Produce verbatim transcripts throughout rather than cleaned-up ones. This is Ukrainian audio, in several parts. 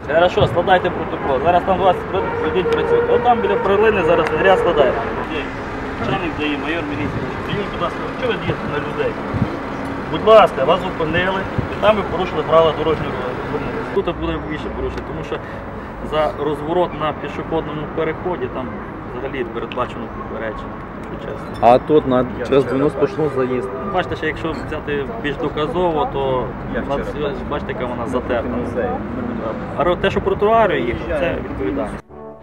Хорошо, складайте протокол. Зараз там двадцять ходіть працюють. От там біля прилини зараз наряд складає. Начальник дає, майор міліції. Підіть, будь ласка, що ви дієте на людей? Будь ласка, вас зупинили, і там ви порушили правила дорожнього руху. Тут буде більше порушити, тому що за розворот на пішохідному переході там взагалі передбачено попередження. А тут на через двойну сплошну заїзд. Бачите, що якщо взяти більш доказово, то бачите, яка вона затерта. А те, що протуарює їх, це відповідальність.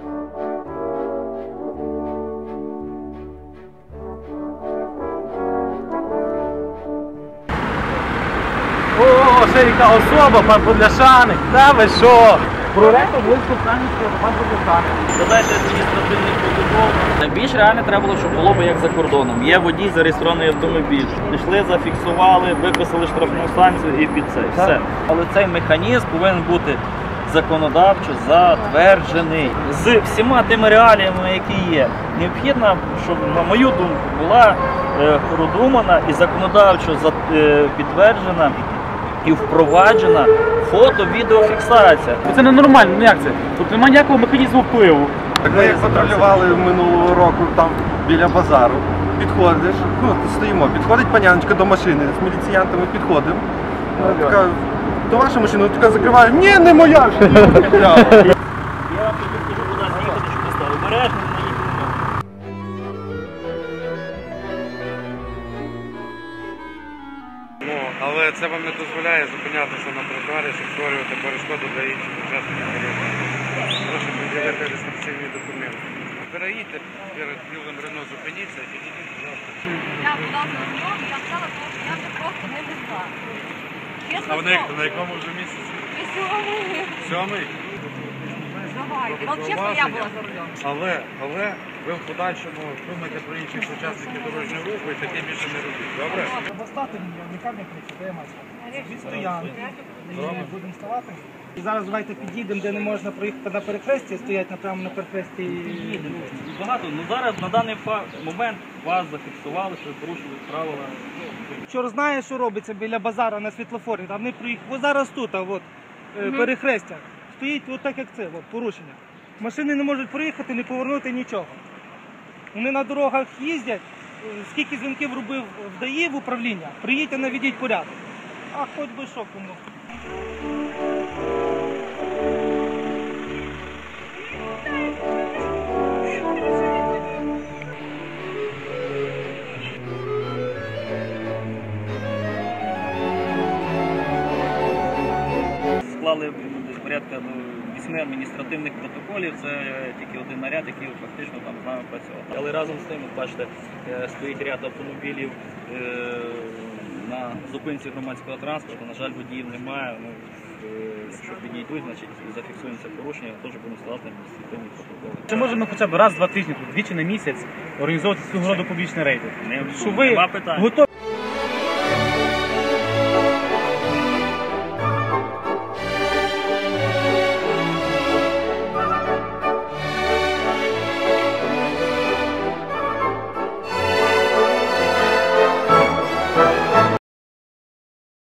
О, ще яка особа, пан Подляшаник, та ви що? Проректор близько Станівського, пан Подляшаник. Додайте адміністративний протокол. Найбільш реально треба було, щоб було б як за кордоном. Є водій, зареєстрований автомобіль. Пішли, зафіксували, виписали штрафну станцію і під це. Все. Але цей механізм повинен бути законодавчо затверджений. З всіма тими реаліями, які є. Необхідно, щоб, на мою думку, була е, продумана і законодавчо е, підтверджена і впроваджена фото-відеофіксація. Це ненормально, ну як це? Тут немає ніякого механізму впливу. Так ми як патрулювали минулого року там біля базару, підходиш, ну стоїмо, підходить паняночка до машини, з міліціянтами підходимо, така, то ваша машина, така закриває, ні, не моя, що я вам Я вам тоді скажу, куди з'їхати, щоб ви стали обережно, не їдьте. Ну, але це вам не дозволяє зупинятися на тротуарі, щоб створювати перешкоду для інших учасників руху. Прошу пред'явити реєстраційні документи. Переїдьте перед білим Рено, зупиніться і підійдіть, будь ласка. Я була знайома, я сказала, що я вже просто не везла. А в них на якому вже місяці? Сьомий. Сьомий? Давайте. От чесно, я була за рулем. Але, але ви в подальшому думаєте про інших учасників дорожнього руху і таке більше не робіть, добре? Треба стати, яка не кричить, дві стоянки, і будемо ставати. І зараз давайте підійдемо, де не можна проїхати на перехресті, стоять напрямо на перехресті. Багато, ну зараз на даний момент вас зафіксували, що ви порушили правила. Чор знає, що робиться біля базару на світлофорі, там не проїхали. Ось зараз тут, а от, перехрестя, стоїть от так, як це, от, порушення. Машини не можуть проїхати, не повернути нічого. Вони на дорогах їздять, скільки дзвінків робив в ДАІ в управління, приїдьте, наведіть порядок. А хоч би що кому. Склали порядка вісьми адміністративних протоколів, це тільки один наряд, який фактично там з нами працював. Але разом з тим, бачите, стоїть ряд автомобілів на зупинці громадського транспорту, на жаль, водіїв немає. Ну, якщо підійдуть, значить зафіксуємо це порушення, теж будемо складати адміністративні протоколи. Чи можемо хоча б раз-два тижні, двічі на місяць організовувати цього роду публічні рейди? Не, Що ви нема питань. готові